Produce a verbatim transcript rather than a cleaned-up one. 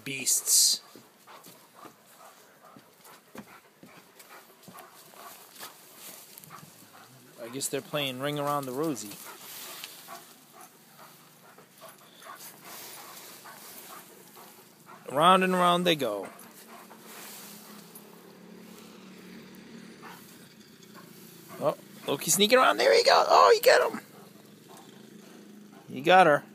beasts. I guess they're playing Ring Around the Rosie. Around and around they go. Oh, Loki's sneaking around. There he goes. Oh, you got him. You got her.